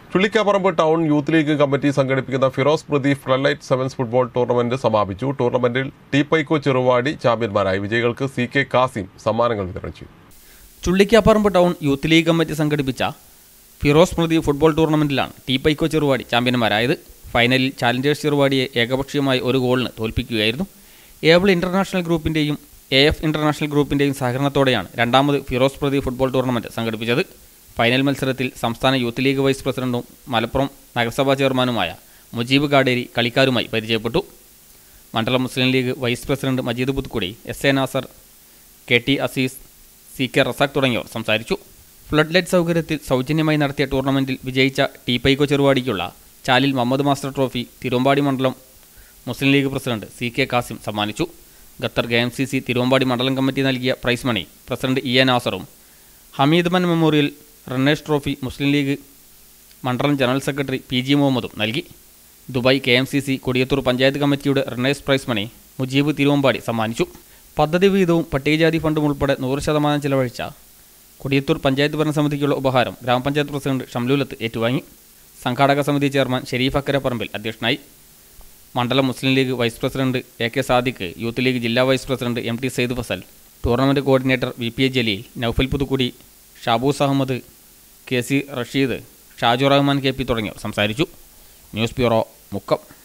Chullikkaparamba town youth league committee സംഘടിപ്പിക്കുന്ന Firoz Pradeep floodlight sevens football tournament സമാപിച്ചു. ടൂർണമെന്റിൽ ടീപ്പൈക്കോ ചെറുവാടി ചാമ്പ്യന്മാരായി. വിജയികൾക്ക് CK കാസിം സമ്മാനങ്ങൾ വിതരണം ചെയ്തു. Chullikkaparamba town youth league committee സംഘടിപ്പിച്ച ഫിറോസ് പ്രദീപ് ഫുട്ബോൾ ടൂർണമെന്റിലാണ് ടീപ്പൈക്കോ ചെറുവാടി ചാമ്പ്യന്മാരായത്. ഫൈനലിൽ ചാലഞ്ചേഴ്സ് ചെറുവാടിയെ ഏകപക്ഷീയമായി 1 ഗോളിന് തോൽപ്പിക്കുകയായിരുന്നു. ഏബിൾ ഇന്റർനാഷണൽ ഗ്രൂപ്പിന്റെയും AF ഇന്റർനാഷണൽ ഗ്രൂപ്പിന്റെയും സഹകരണത്തോടെയാണ് രണ്ടാമത് ഫിറോസ് പ്രദീപ് ഫുട്ബോൾ ടൂർണമെന്റ് സംഘടിപ്പിച്ചത്. ഫൈനൽ മത്സരത്തിൽ സംസ്ഥാന യൂത്ത് ലീഗ് വൈസ് പ്രസിഡന്റും മലപ്പുറം നഗരസഭാ ചെയർമാനുമായ മുജീബ് കാടേരി കളിക്കാരുമായി പരിചയപ്പെട്ടു. മണ്ഡലം Muslim League vice president Majeed Puthukkudi, SA Nasser, KT Aziz, CK Razak തുടങ്ങിയവർ സംസാരിച്ചു. ഫ്ലഡ് ലൈറ്റ് സൗകര്യത്തിൽ സൗജന്യമായി നടത്തിയ ടൂർണമെന്റിൽ വിജയിച്ച ടീപ്പൈക്കോ ചെറുവാടിക്കുള്ള ചാലിൽ മുഹമ്മദ് മാസ്റ്റർ ട്രോഫി തിരുവമ്പാടി മണ്ഡലം Muslim League president CK Kasim സമ്മാനിച്ചു. ഖത്തർ KMCC തിരുവമ്പാടി മണ്ഡലം കമ്മിറ്റി നൽകിയ പ്രൈസ് മണി പ്രസിഡന്റ് EA നാസറും, ഹമീദ് മൻ memorial runners trophy Muslim League മണ്ഡലം ജനറൽ സെക്രട്ടറി PG മുഹമ്മദും നൽകി. ദുബായ് KMCC കൊടിയത്തൂർ പഞ്ചായത്ത് കമ്മിറ്റിയുടെ runners prize money Mujeeb Thiruvambady സമ്മാനിച്ചു. പദ്ധതി വിഹിതവും പട്ടികജാതി ഫണ്ടും ഉൾപ്പെടെ 100% ചിലവഴിച്ച കൊടിയത്തൂർ പഞ്ചായത്ത് ഭരണസമിതിക്കുള്ള ഉപഹാരം ഗ്രാമപഞ്ചായത്ത് പ്രസിഡന്റ് ഷംലൂലത്ത് ഏറ്റുവാങ്ങി. സംഘാടക സമിതി ചെയർമാൻ ഷെരീഫ് അക്കരപ്പറമ്പിൽ അധ്യക്ഷനായി. മണ്ഡലം Muslim League vice president AK Sadiq, Youth League ജില്ലാ vice president MT Saeed Fazal, tournament coordinator VPA Jaleel, Noufal Puthukkudi, Shaboos Ahmed, KC Rasheed, Shaju Rahman KP തുടങ്ങിയവർ സംസാരിച്ചു. News bureau, Mukkam.